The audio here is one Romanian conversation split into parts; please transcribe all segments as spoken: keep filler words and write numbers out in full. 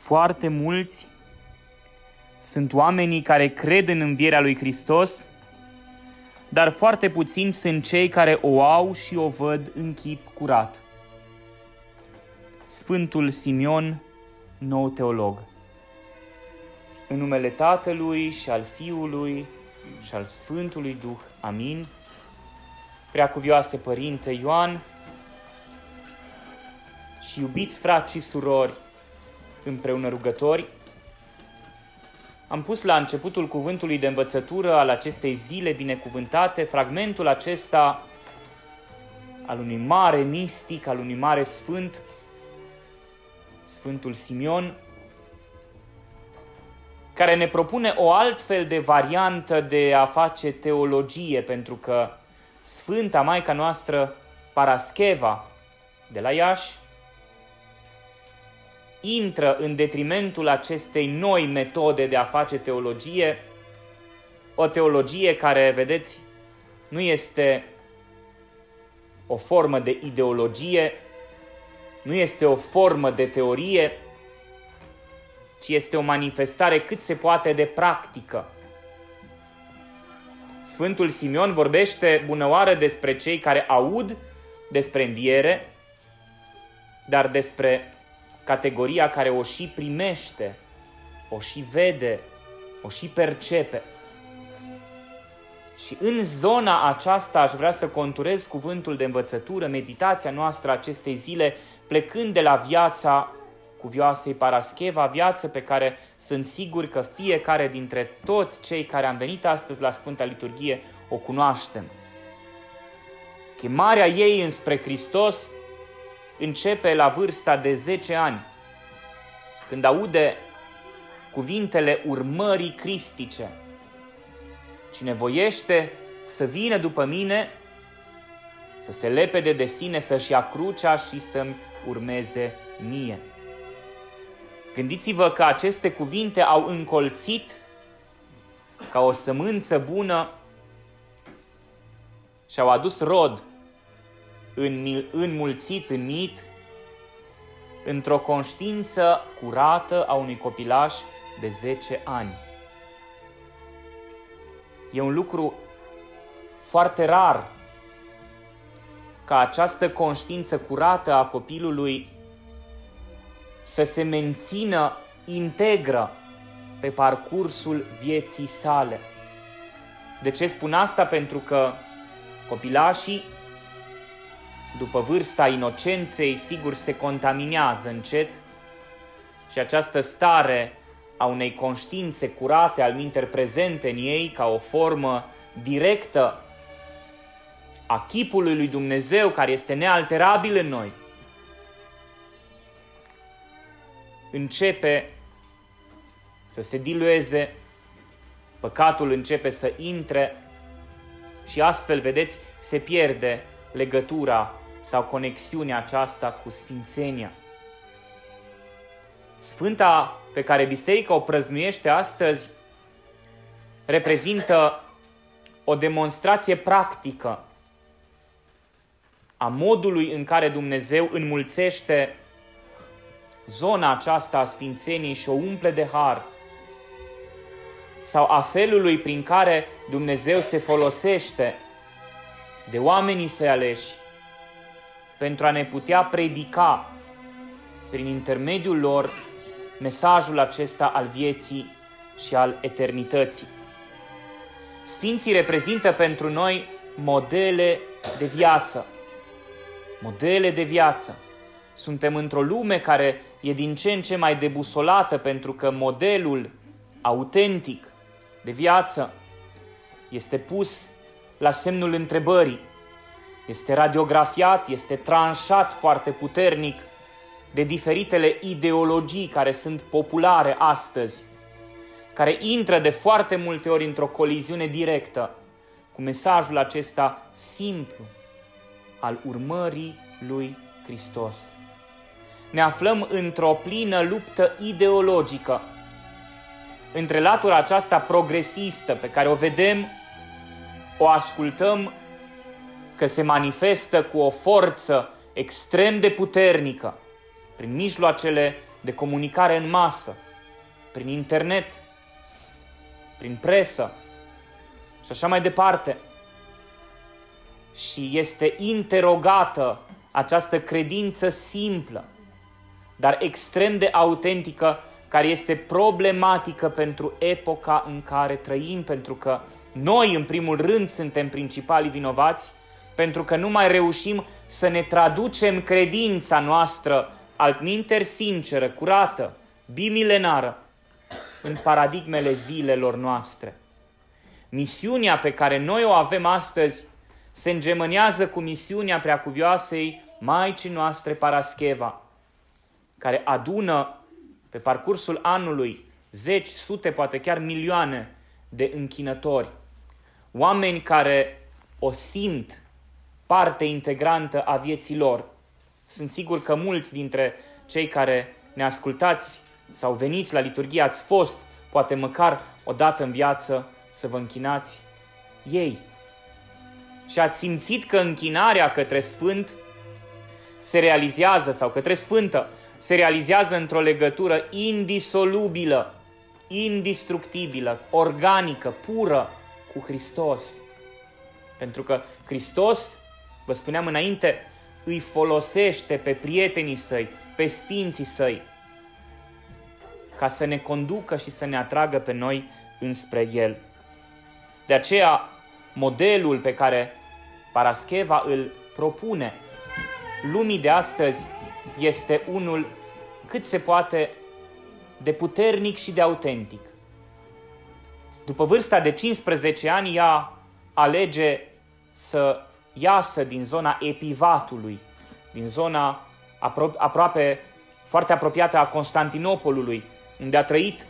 Foarte mulți sunt oamenii care cred în învierea lui Hristos, dar foarte puțini sunt cei care o au și o văd în chip curat. Sfântul Simeon, nou teolog. În numele Tatălui și al Fiului și al Sfântului Duh. Amin. Preacuvioase Părinte Ioan și iubiți frați și surori, împreună rugători, am pus la începutul cuvântului de învățătură al acestei zile binecuvântate fragmentul acesta al unui mare mistic, al unui mare sfânt, Sfântul Simeon, care ne propune o altfel de variantă de a face teologie, pentru că Sfânta Maica noastră Parascheva de la Iași intră în detrimentul acestei noi metode de a face teologie, o teologie care, vedeți, nu este o formă de ideologie, nu este o formă de teorie, ci este o manifestare cât se poate de practică. Sfântul Simeon vorbește bunăoară despre cei care aud despre înviere, dar despre categoria care o și primește, o și vede, o și percepe. Și în zona aceasta aș vrea să conturez cuvântul de învățătură, meditația noastră acestei zile, plecând de la viața cuvioasei Parascheva, viață pe care sunt sigur că fiecare dintre toți cei care am venit astăzi la Sfânta Liturghie o cunoaștem. Chemarea ei înspre Hristos începe la vârsta de zece ani, când aude cuvintele urmării cristice. Cine voiește să vină după mine, să se lepede de sine, să-și ia crucea și să-mi urmeze mie. Gândiți-vă că aceste cuvinte au încolțit ca o sămânță bună și au adus rod înmulțit, înmit, într-o conștiință curată a unui copilaș de zece ani. E un lucru foarte rar ca această conștiință curată a copilului să se mențină integră pe parcursul vieții sale. De ce spun asta? Pentru că copilașii, după vârsta inocenței, sigur se contaminează încet și această stare a unei conștiințe curate, alminteri prezente în ei, ca o formă directă a chipului lui Dumnezeu, care este nealterabil în noi, începe să se dilueze, păcatul începe să intre și astfel, vedeți, se pierde legătura sau conexiunea aceasta cu sfințenia. Sfânta pe care Biserica o prăznuiește astăzi reprezintă o demonstrație practică a modului în care Dumnezeu înmulțește zona aceasta a sfințeniei și o umple de har, sau a felului prin care Dumnezeu se folosește de oamenii săi aleși pentru a ne putea predica prin intermediul lor mesajul acesta al vieții și al eternității. Sfinții reprezintă pentru noi modele de viață. Modele de viață. Suntem într-o lume care e din ce în ce mai debusolată, pentru că modelul autentic de viață este pus la semnul întrebării. Este radiografiat, este tranșat foarte puternic de diferitele ideologii care sunt populare astăzi, care intră de foarte multe ori într-o coliziune directă cu mesajul acesta simplu al urmării lui Hristos. Ne aflăm într-o plină luptă ideologică între latura aceasta progresistă pe care o vedem, o ascultăm că se manifestă cu o forță extrem de puternică prin mijloacele de comunicare în masă, prin internet, prin presă și așa mai departe. Și este interogată această credință simplă, dar extrem de autentică, care este problematică pentru epoca în care trăim, pentru că noi, în primul rând, suntem principalii vinovați, pentru că nu mai reușim să ne traducem credința noastră, altminteri sinceră, curată, bimilenară, în paradigmele zilelor noastre. Misiunea pe care noi o avem astăzi se îngemânează cu misiunea preacuvioasei Maicii noastre Parascheva, care adună pe parcursul anului zeci, sute, poate chiar milioane de închinători, oameni care o simt parte integrantă a vieții lor. Sunt sigur că mulți dintre cei care ne ascultați sau veniți la liturghie ați fost, poate măcar o dată în viață, să vă închinați ei. Și ați simțit că închinarea către Sfânt se realizează, sau către Sfântă, se realizează într-o legătură indisolubilă, indestructibilă, organică, pură cu Hristos. Pentru că Hristos, vă spuneam înainte, îi folosește pe prietenii săi, pe sfinții săi, ca să ne conducă și să ne atragă pe noi înspre El. De aceea, modelul pe care Parascheva îl propune lumii de astăzi este unul cât se poate de puternic și de autentic. După vârsta de cincisprezece ani, ea alege să iasă din zona Epivatului, din zona apro- aproape foarte apropiată a Constantinopolului, unde a trăit,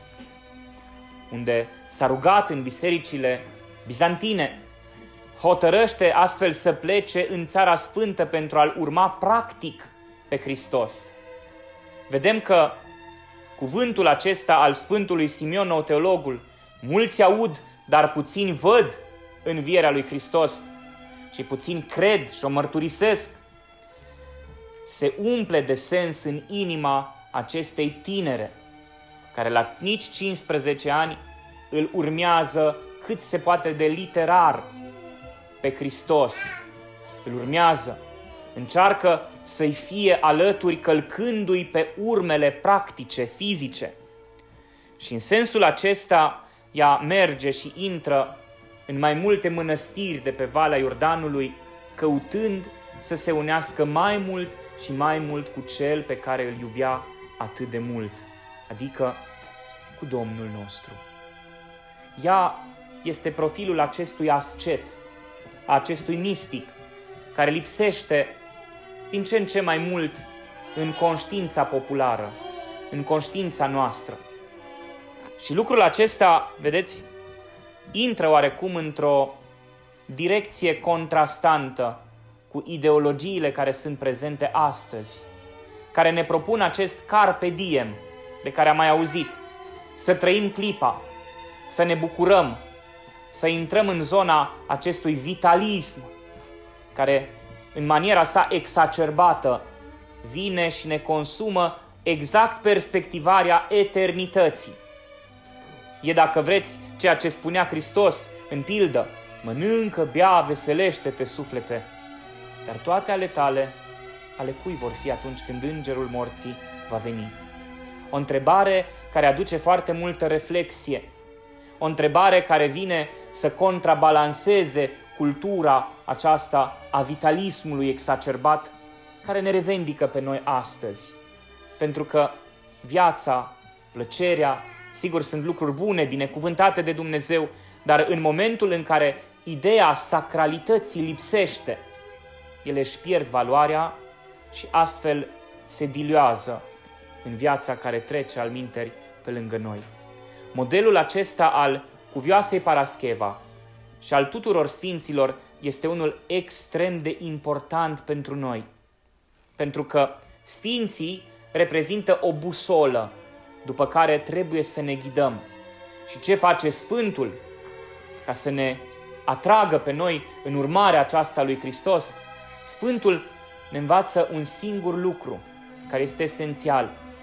unde s-a rugat în bisericile bizantine. Hotărăște astfel să plece în Țara Sfântă pentru a-L urma practic pe Hristos. Vedem că cuvântul acesta al Sfântului Simeon Nou Teologul, mulți aud, dar puțini văd învierea lui Hristos și puțini cred și o mărturisesc, se umple de sens în inima acestei tinere, care la nici cincisprezece ani îl urmează cât se poate de literar pe Hristos. Îl urmează, încearcă să-i fie alături călcându-i pe urmele practice, fizice. Și în sensul acesta ea merge și intră în mai multe mănăstiri de pe Valea Iordanului, căutând să se unească mai mult și mai mult cu Cel pe care îl iubea atât de mult, adică cu Domnul nostru. Ea este profilul acestui ascet, acestui mistic, care lipsește din ce în ce mai mult în conștiința populară, în conștiința noastră. Și lucrul acesta, vedeți, intră oarecum într-o direcție contrastantă cu ideologiile care sunt prezente astăzi, care ne propun acest carpe diem, de care am mai auzit, să trăim clipa, să ne bucurăm, să intrăm în zona acestui vitalism, care în maniera sa exacerbată vine și ne consumă exact perspectivarea eternității. E, dacă vreți, ceea ce spunea Hristos în pildă: mănâncă, bea, veselește-te, suflete, dar toate ale tale, ale cui vor fi atunci când îngerul morții va veni? O întrebare care aduce foarte multă reflexie, o întrebare care vine să contrabalanceze cultura aceasta a vitalismului exacerbat, care ne revendică pe noi astăzi. Pentru că viața, plăcerea, sigur, sunt lucruri bune, binecuvântate de Dumnezeu, dar în momentul în care ideea sacralității lipsește, ele își pierd valoarea și astfel se diluează în viața care trece alminteri pe lângă noi. Modelul acesta al cuvioasei Parascheva și al tuturor sfinților este unul extrem de important pentru noi, pentru că sfinții reprezintă o busolă după care trebuie să ne ghidăm. Și ce face Sfântul ca să ne atragă pe noi în urmarea aceasta lui Hristos? Sfântul ne învață un singur lucru care este esențial: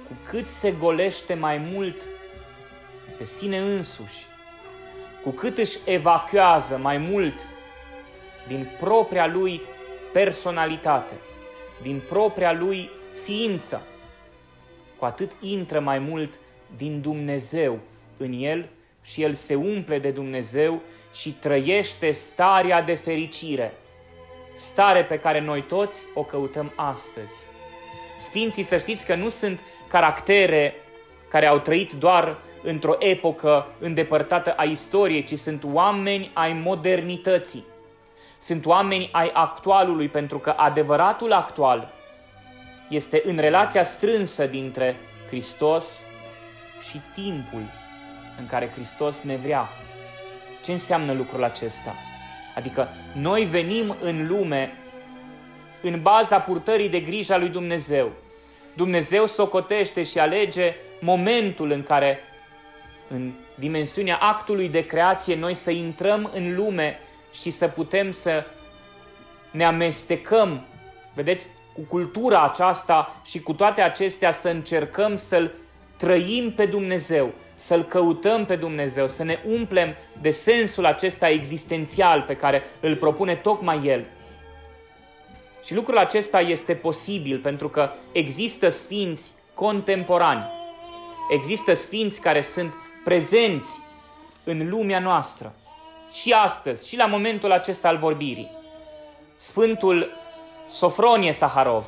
cu cât se golește mai mult pe sine însuși, cu cât își evacuează mai mult din propria lui personalitate, din propria lui ființă, cu atât intră mai mult din Dumnezeu în el și el se umple de Dumnezeu și trăiește starea de fericire, stare pe care noi toți o căutăm astăzi. Sfinții, să știți că nu sunt caractere care au trăit doar într-o epocă îndepărtată a istoriei, ci sunt oameni ai modernității. Sunt oameni ai actualului, pentru că adevăratul actual este în relația strânsă dintre Hristos și timpul în care Hristos ne vrea. Ce înseamnă lucrul acesta? Adică noi venim în lume în baza purtării de grijă a lui Dumnezeu. Dumnezeu socotește și alege momentul în care, în dimensiunea actului de creație, noi să intrăm în lume și să putem să ne amestecăm, vedeți, cu cultura aceasta și cu toate acestea să încercăm să-L trăim pe Dumnezeu, să-L căutăm pe Dumnezeu, să ne umplem de sensul acesta existențial pe care îl propune tocmai El. Și lucrul acesta este posibil pentru că există sfinți contemporani, există sfinți care sunt prezenți în lumea noastră și astăzi, și la momentul acesta al vorbirii. Sfântul Sofronie Saharov,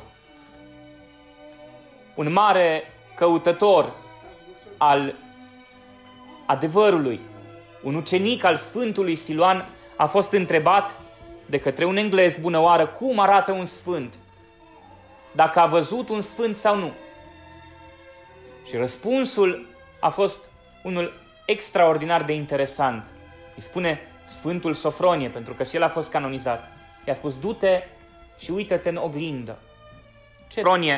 un mare căutător al adevărului, un ucenic al Sfântului Siluan, a fost întrebat de către un englez bunăoară cum arată un sfânt, dacă a văzut un sfânt sau nu. Și răspunsul a fost unul extraordinar de interesant. Îi spune Sfântul Sofronie, pentru că și el a fost canonizat. I-a spus: du-te și uită-te în oglindă. Sofronie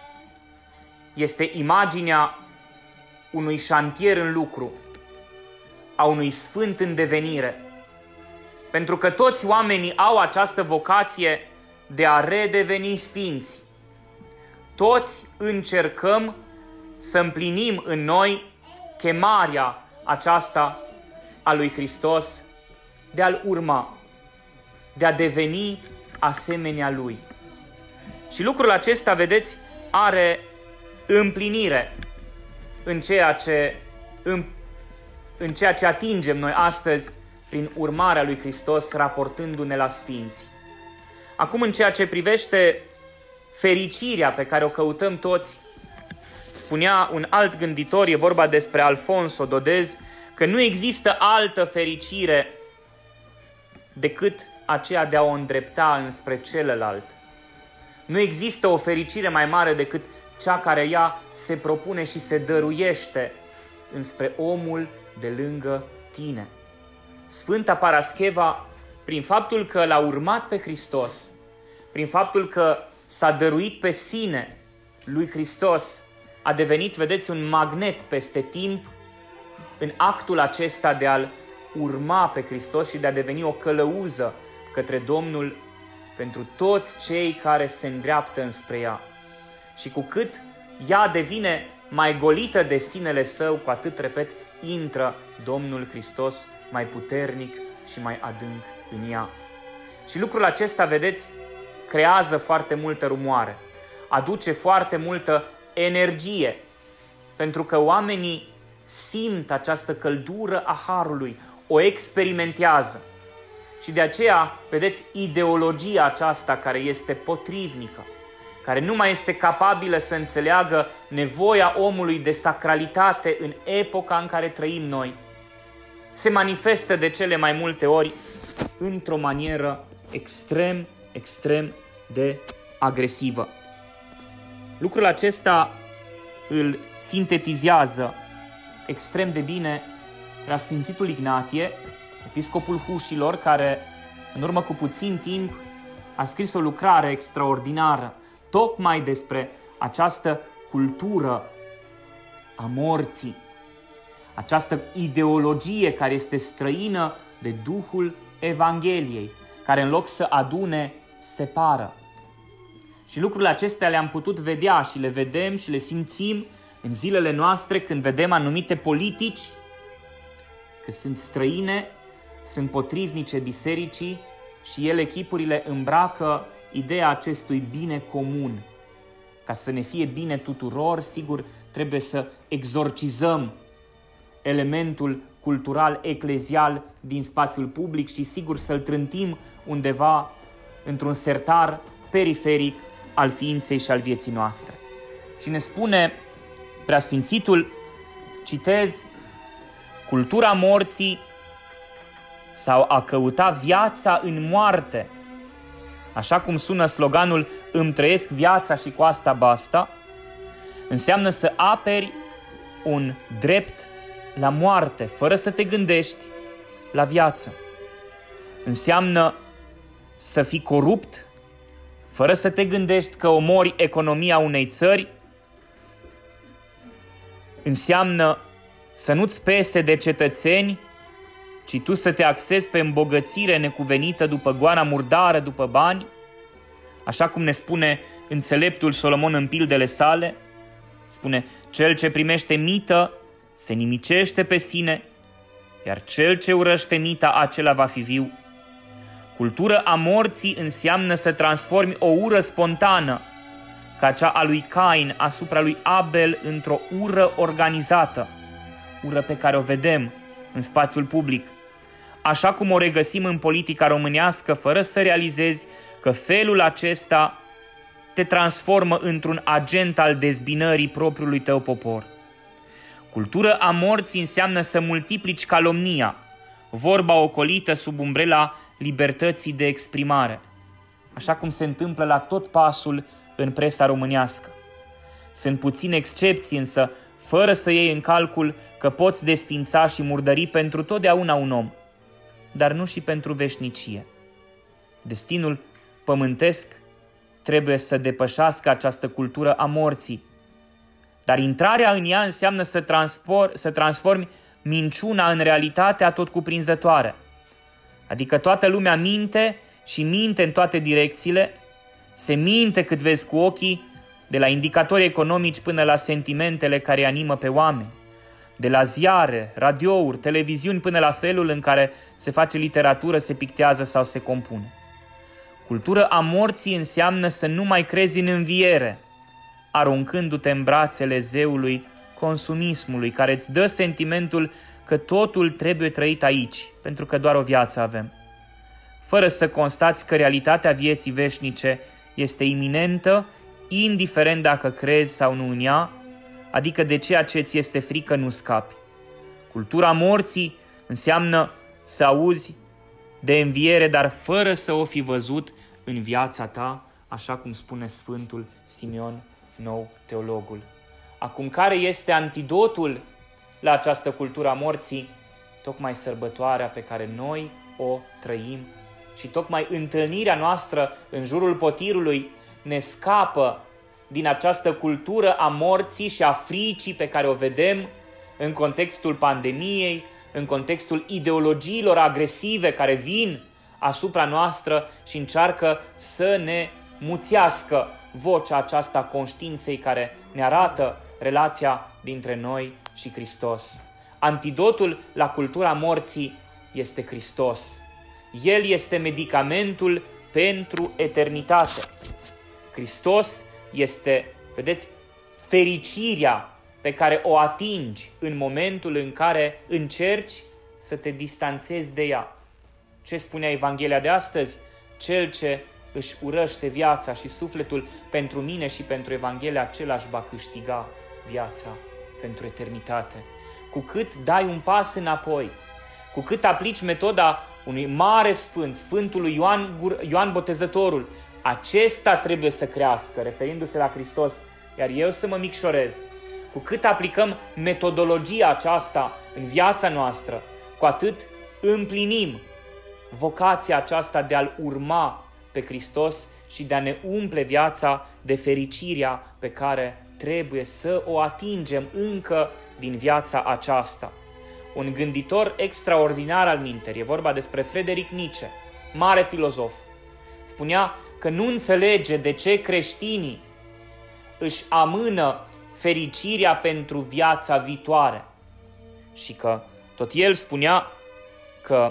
este imaginea unui șantier în lucru, a unui sfânt în devenire. Pentru că toți oamenii au această vocație de a redeveni sfinți. Toți încercăm să împlinim în noi chemarea aceasta a lui Hristos de a-L urma, de a deveni asemenea Lui. Și lucrul acesta, vedeți, are împlinire în ceea ce, în, în ceea ce atingem noi astăzi prin urmarea lui Hristos, raportându-ne la sfinți. Acum, în ceea ce privește fericirea pe care o căutăm toți, spunea un alt gânditor, e vorba despre Alfonso Dodez, că nu există altă fericire decât aceea de a o îndrepta înspre celălalt. Nu există o fericire mai mare decât cea care ea se propune și se dăruiește înspre omul de lângă tine. Sfânta Parascheva, prin faptul că l-a urmat pe Hristos, prin faptul că s-a dăruit pe sine lui Hristos, a devenit, vedeți, un magnet peste timp în actul acesta de a-L urma pe Hristos și de a deveni o călăuză către Domnul pentru toți cei care se îndreaptă înspre ea. Și cu cât ea devine mai golită de sinele său, cu atât, repet, intră Domnul Hristos mai puternic și mai adânc în ea. Și lucrul acesta, vedeți, creează foarte multă rumoare, aduce foarte multă energie, pentru că oamenii simt această căldură a harului, o experimentează. Și de aceea, vedeți, ideologia aceasta care este potrivnică, care nu mai este capabilă să înțeleagă nevoia omului de sacralitate în epoca în care trăim noi, se manifestă de cele mai multe ori într-o manieră extrem, extrem de agresivă. Lucrul acesta îl sintetizează extrem de bine preasfințitul Ignatie, episcopul Hușilor, care în urmă cu puțin timp a scris o lucrare extraordinară tocmai despre această cultură a morții, această ideologie care este străină de Duhul Evangheliei, care în loc să adune, separă. Și lucrurile acestea le-am putut vedea și le vedem și le simțim În zilele noastre, când vedem anumite politici că sunt străine, sunt potrivnice bisericii și ele, chipurile, îmbracă ideea acestui bine comun. Ca să ne fie bine tuturor, sigur, trebuie să exorcizăm elementul cultural, eclezial din spațiul public și sigur să-l trântim undeva într-un sertar periferic al ființei și al vieții noastre. Și ne spune Preasfințitul, citez, cultura morții sau a căuta viața în moarte, așa cum sună sloganul îmi trăiesc viața și cu asta basta, înseamnă să aperi un drept la moarte, fără să te gândești la viață. Înseamnă să fii corupt, fără să te gândești că omori economia unei țări. Înseamnă să nu-ți pese de cetățeni, ci tu să te axezi pe îmbogățire necuvenită după goana murdară, după bani, așa cum ne spune înțeleptul Solomon în pildele sale. Spune, cel ce primește mită se nimicește pe sine, iar cel ce urăște mita, acela va fi viu. Cultură a morții înseamnă să transformi o ură spontană, ca cea a lui Cain asupra lui Abel, într-o ură organizată, ură pe care o vedem în spațiul public, așa cum o regăsim în politica românească, fără să realizezi că felul acesta te transformă într-un agent al dezbinării propriului tău popor. Cultură a morții înseamnă să multiplici calomnia, vorba ocolită sub umbrela libertății de exprimare, așa cum se întâmplă la tot pasul în presa românească. Sunt puține excepții, însă fără să iei în calcul că poți desfința și murdări pentru totdeauna un om, dar nu și pentru veșnicie. Destinul pământesc trebuie să depășească această cultură a morții, dar intrarea în ea înseamnă să, transpor, să transformi minciuna în realitate atotcuprinzătoare. Adică toată lumea minte și minte în toate direcțiile, se minte cât vezi cu ochii, de la indicatori economici până la sentimentele care animă pe oameni, de la ziare, radiouri, televiziuni până la felul în care se face literatură, se pictează sau se compune. Cultură a morții înseamnă să nu mai crezi în înviere, aruncându-te în brațele zeului consumismului, care îți dă sentimentul că totul trebuie trăit aici, pentru că doar o viață avem, fără să constați că realitatea vieții veșnice este iminentă, indiferent dacă crezi sau nu în ea, adică de ceea ce ți este frică nu scapi. Cultura morții înseamnă să auzi de înviere, dar fără să o fi văzut în viața ta, așa cum spune Sfântul Simeon Nou, teologul. Acum, care este antidotul la această cultură a morții? Tocmai sărbătoarea pe care noi o trăim și tocmai întâlnirea noastră în jurul potirului ne scapă din această cultură a morții și a fricii pe care o vedem în contextul pandemiei, în contextul ideologiilor agresive care vin asupra noastră și încearcă să ne muțească vocea aceasta conștiinței care ne arată relația dintre noi și Hristos. Antidotul la cultura morții este Hristos. El este medicamentul pentru eternitate. Hristos este, vedeți, fericirea pe care o atingi în momentul în care încerci să te distanțezi de ea. Ce spunea Evanghelia de astăzi? Cel ce își urăște viața și sufletul pentru mine și pentru Evanghelia, același va câștiga viața pentru eternitate. Cu cât dai un pas înapoi, cu cât aplici metoda unui mare sfânt, Sfântului Ioan, Ioan Botezătorul, acesta trebuie să crească, referindu-se la Hristos, iar eu să mă micșorez. Cu cât aplicăm metodologia aceasta în viața noastră, cu atât împlinim vocația aceasta de a-L urma pe Hristos și de a ne umple viața de fericirea pe care trebuie să o atingem încă din viața aceasta. Un gânditor extraordinar al minterii, e vorba despre Friedrich Nietzsche, mare filozof, spunea că nu înțelege de ce creștinii își amână fericirea pentru viața viitoare. Și că tot el spunea că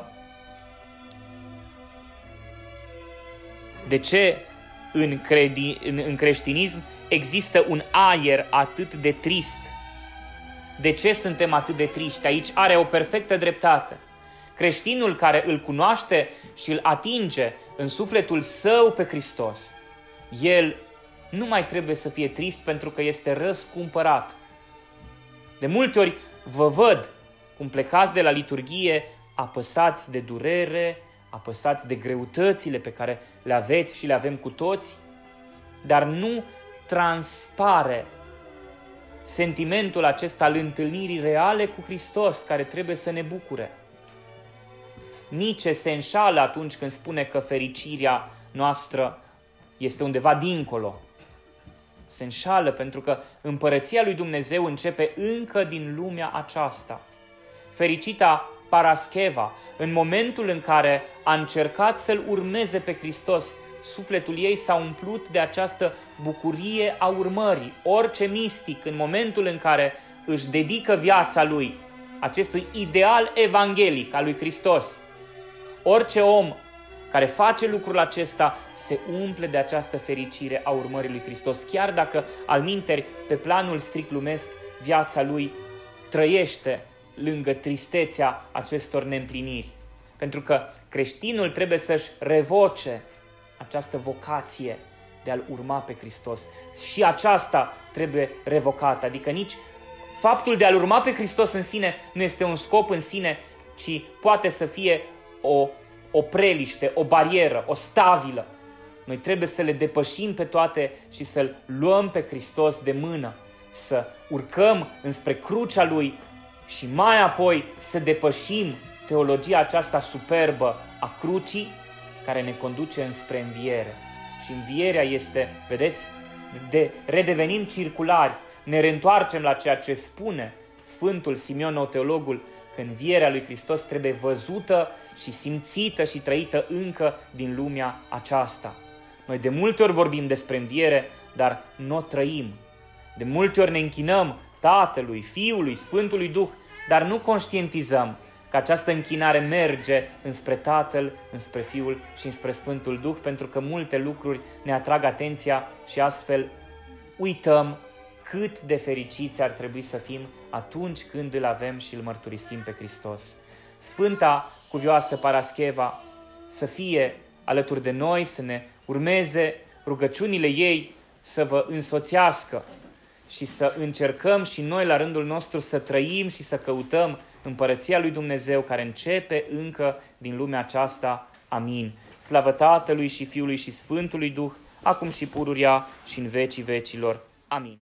de ce în, credi, în, în creștinism există un aer atât de trist. De ce suntem atât de triști? Aici are o perfectă dreptate. Creștinul care îl cunoaște și îl atinge în sufletul său pe Hristos, el nu mai trebuie să fie trist pentru că este răscumpărat. De multe ori vă văd cum plecați de la liturghie apăsați de durere, apăsați de greutățile pe care le aveți și le avem cu toți, dar nu transpare sentimentul acesta al întâlnirii reale cu Hristos, care trebuie să ne bucure. Nici se înșală atunci când spune că fericirea noastră este undeva dincolo. Se înșală pentru că împărăția lui Dumnezeu începe încă din lumea aceasta. Fericita Parascheva, în momentul în care a încercat să-L urmeze pe Hristos, sufletul ei s-a umplut de această bucurie a urmării. Orice mistic, în momentul în care își dedică viața lui acestui ideal evanghelic al lui Hristos, orice om care face lucrul acesta se umple de această fericire a urmării lui Hristos, chiar dacă alminteri, pe planul strict lumesc, viața lui trăiește lângă tristețea acestor neîmpliniri. Pentru că creștinul trebuie să-și revoce această vocație de a-L urma pe Hristos. Și aceasta trebuie revocată. Adică nici faptul de a-L urma pe Hristos în sine nu este un scop în sine, ci poate să fie o, o preliște, o barieră, o stabilă. Noi trebuie să le depășim pe toate și să-L luăm pe Hristos de mână, să urcăm înspre crucea Lui și mai apoi să depășim teologia aceasta superbă a crucii care ne conduce înspre înviere. Și învierea este, vedeți, de redevenim circulari, ne reîntoarcem la ceea ce spune Sfântul Simeon Nou Teologul, că învierea lui Hristos trebuie văzută și simțită și trăită încă din lumea aceasta. Noi de multe ori vorbim despre înviere, dar nu o trăim. De multe ori ne închinăm Tatălui, Fiului, Sfântului Duh, dar nu conștientizăm că această închinare merge înspre Tatăl, înspre Fiul și înspre Sfântul Duh, pentru că multe lucruri ne atrag atenția și astfel uităm cât de fericiți ar trebui să fim atunci când îl avem și îl mărturisim pe Hristos. Sfânta Cuvioasă Parascheva să fie alături de noi, să ne urmeze, rugăciunile ei să vă însoțească și să încercăm și noi la rândul nostru să trăim și să căutăm împărăția lui Dumnezeu care începe încă din lumea aceasta. Amin. Slavă Tatălui și Fiului și Sfântului Duh, acum și pururia și în vecii vecilor. Amin.